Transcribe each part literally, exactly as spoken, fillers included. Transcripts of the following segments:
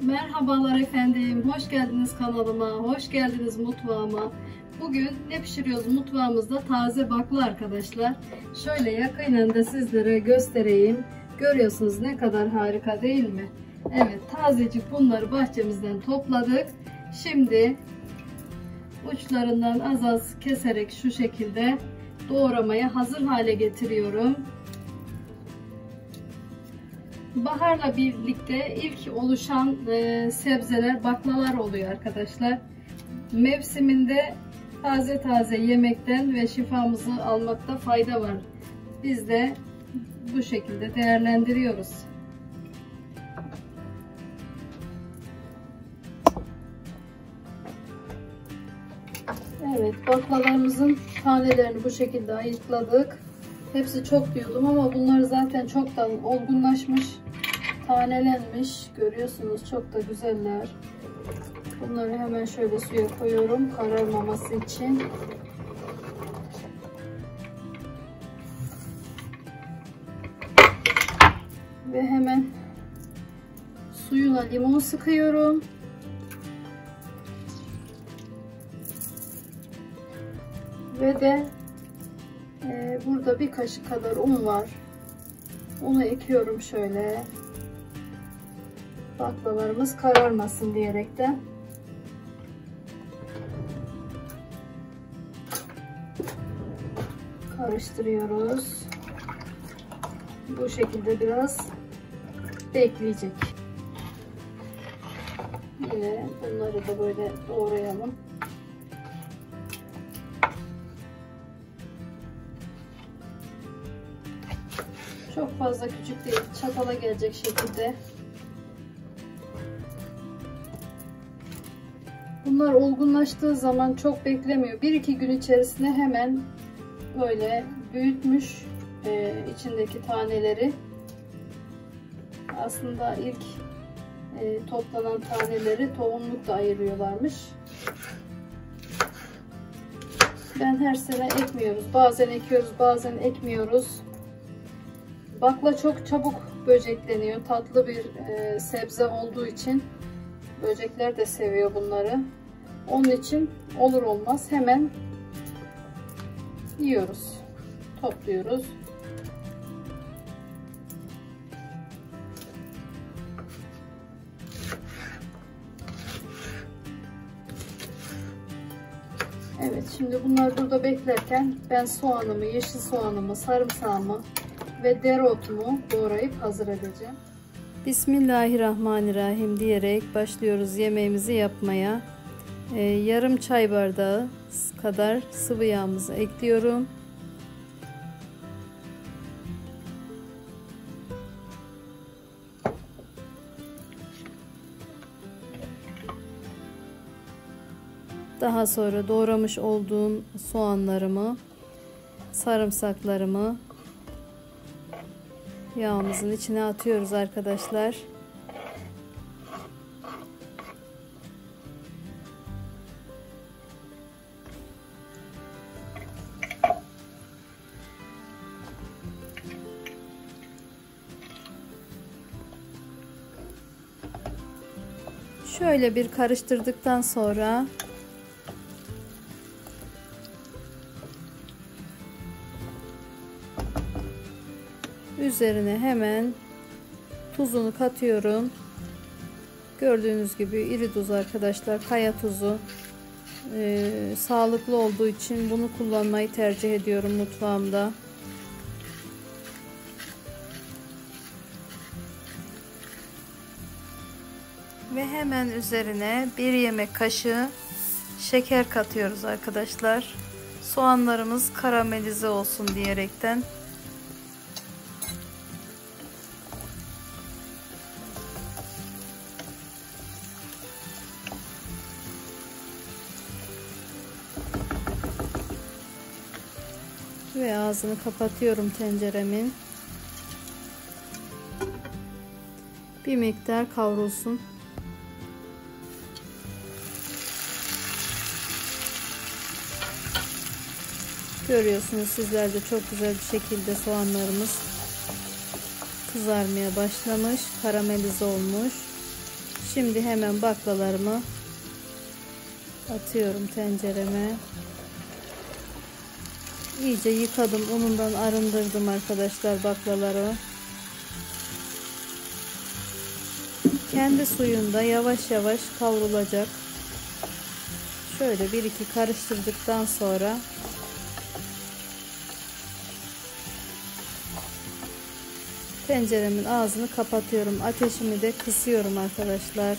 Merhabalar efendim, hoş geldiniz kanalıma, hoş geldiniz mutfağıma. Bugün ne pişiriyoruz mutfağımızda? Taze bakla arkadaşlar. Şöyle yakından da sizlere göstereyim. Görüyorsunuz ne kadar harika değil mi? Evet, tazecik bunları bahçemizden topladık. Şimdi uçlarından az az keserek şu şekilde doğramaya hazır hale getiriyorum. Baharla birlikte ilk oluşan e, sebzeler baklalar oluyor arkadaşlar. Mevsiminde taze taze yemekten ve şifamızı almakta fayda var. Biz de bu şekilde değerlendiriyoruz. Evet, baklalarımızın tanelerini bu şekilde ayıkladık. Hepsi çok diyordum ama bunlar zaten çoktan olgunlaşmış, tanelenmiş. Görüyorsunuz, çok da güzeller. Bunları hemen şöyle suya koyuyorum kararmaması için. Ve hemen suyuna limon sıkıyorum. Ve de e, burada bir kaşık kadar un var. Unu ekiyorum şöyle. Baklalarımız kararmasın diyerekten. Karıştırıyoruz. Bu şekilde biraz bekleyecek. Yine bunları da böyle doğrayalım. Çok fazla küçük değil, çatala gelecek şekilde. Bunlar olgunlaştığı zaman çok beklemiyor. bir iki gün içerisinde hemen böyle büyütmüş e, içindeki taneleri. Aslında ilk e, toplanan taneleri tohumluk da ayırıyorlarmış. Ben her sene ekmiyoruz. Bazen ekiyoruz, bazen ekmiyoruz. Bakla çok çabuk böcekleniyor. Tatlı bir e, sebze olduğu için böcekler de seviyor bunları. Onun için olur olmaz hemen yiyoruz. Topluyoruz. Evet, şimdi bunlar burada beklerken ben soğanımı, yeşil soğanımı, sarımsağımı ve dereotumu doğrayıp hazır edeceğim. Bismillahirrahmanirrahim diyerek başlıyoruz yemeğimizi yapmaya. Ee, yarım çay bardağı kadar sıvı yağımızı ekliyorum. Daha sonra doğramış olduğum soğanlarımı, sarımsaklarımı yağımızın içine atıyoruz arkadaşlar. Şöyle bir karıştırdıktan sonra üzerine hemen tuzunu katıyorum. Gördüğünüz gibi iri tuz arkadaşlar, kaya tuzu. Ee, sağlıklı olduğu için bunu kullanmayı tercih ediyorum mutfağımda. Ve hemen üzerine bir yemek kaşığı şeker katıyoruz arkadaşlar. Soğanlarımız karamelize olsun diyerekten. Ve ağzını kapatıyorum tenceremin. Bir miktar kavrulsun. Görüyorsunuz sizler de çok güzel bir şekilde soğanlarımız kızarmaya başlamış, karamelize olmuş. Şimdi hemen baklalarımı atıyorum tencereme. İyice yıkadım, unundan arındırdım arkadaşlar baklaları. Kendi suyunda yavaş yavaş kavrulacak. Şöyle bir iki karıştırdıktan sonra tenceremin ağzını kapatıyorum. Ateşimi de kısıyorum arkadaşlar.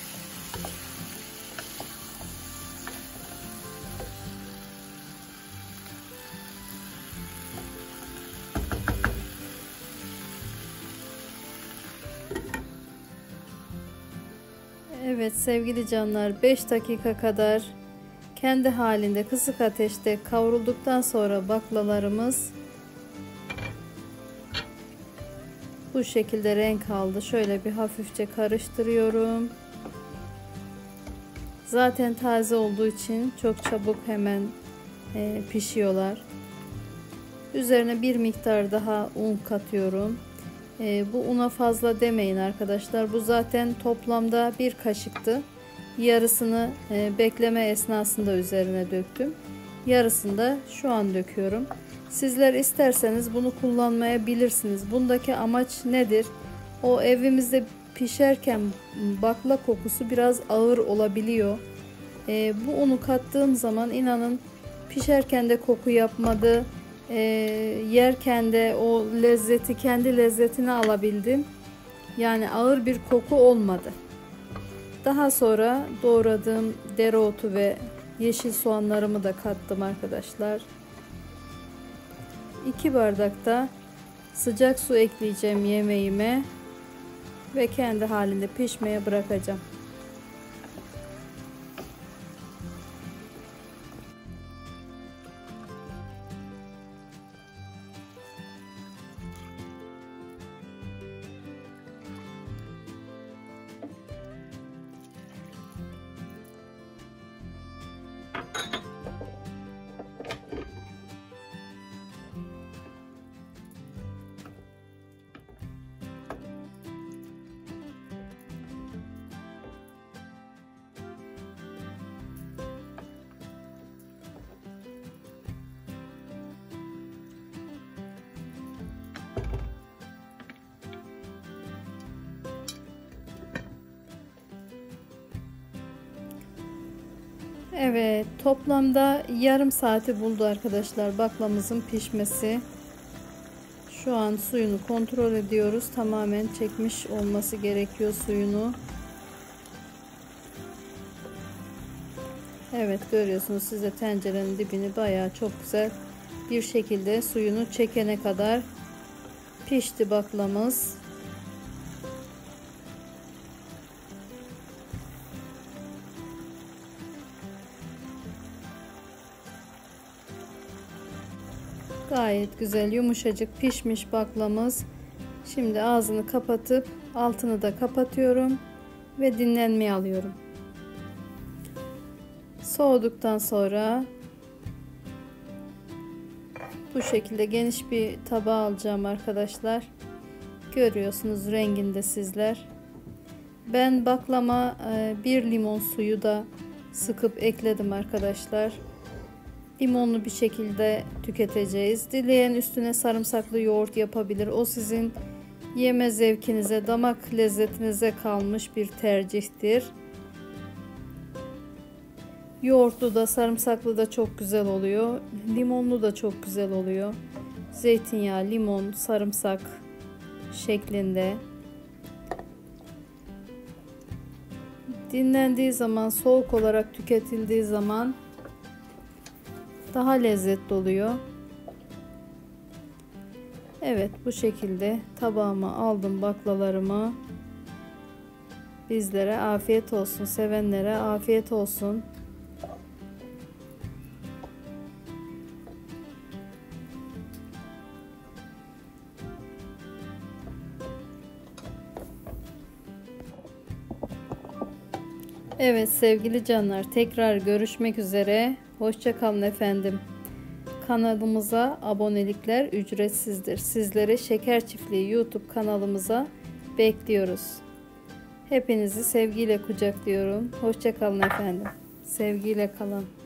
Evet sevgili canlar, beş dakika kadar kendi halinde kısık ateşte kavrulduktan sonra baklalarımız bu şekilde renk aldı. Şöyle bir hafifçe karıştırıyorum. Zaten taze olduğu için çok çabuk hemen e, pişiyorlar. Üzerine bir miktar daha un katıyorum. E, bu una fazla demeyin arkadaşlar. Bu zaten toplamda bir kaşıktı. Yarısını e, bekleme esnasında üzerine döktüm. Yarısını da şu an döküyorum. Sizler isterseniz bunu kullanmayabilirsiniz. Bundaki amaç nedir? O evimizde pişerken bakla kokusu biraz ağır olabiliyor. E, bu unu kattığım zaman inanın pişerken de koku yapmadı. E, yerken de o lezzeti, kendi lezzetini alabildim. Yani ağır bir koku olmadı. Daha sonra doğradığım dereotu ve yeşil soğanlarımı da kattım arkadaşlar. iki bardak da sıcak su ekleyeceğim yemeğime ve kendi halinde pişmeye bırakacağım. Evet, toplamda yarım saati buldu arkadaşlar baklamızın pişmesi. Şu an suyunu kontrol ediyoruz. Tamamen çekmiş olması gerekiyor suyunu. Evet, görüyorsunuz siz de tencerenin dibini bayağı çok güzel bir şekilde suyunu çekene kadar pişti baklamız. Gayet güzel yumuşacık pişmiş baklamız. Şimdi ağzını kapatıp altını da kapatıyorum ve dinlenmeye alıyorum. Soğuduktan sonra bu şekilde geniş bir tabağa alacağım arkadaşlar. Görüyorsunuz renginde sizler. Ben baklama bir limon suyu da sıkıp ekledim arkadaşlar. Limonlu bir şekilde tüketeceğiz. Dileyen üstüne sarımsaklı yoğurt yapabilir. O sizin yeme zevkinize, damak lezzetinize kalmış bir tercihtir. Yoğurtlu da sarımsaklı da çok güzel oluyor. Limonlu da çok güzel oluyor. Zeytinyağı, limon, sarımsak şeklinde. Dinlendiği zaman, soğuk olarak tüketildiği zaman daha lezzetli oluyor. Evet, bu şekilde tabağıma aldım baklalarımı. Bizlere afiyet olsun, sevenlere afiyet olsun. Evet sevgili canlar, tekrar görüşmek üzere. Hoşça kalın efendim. Kanalımıza abonelikler ücretsizdir. Sizleri Şeker Çiftliği YouTube kanalımıza bekliyoruz. Hepinizi sevgiyle kucaklıyorum. Hoşça kalın efendim. Sevgiyle kalın.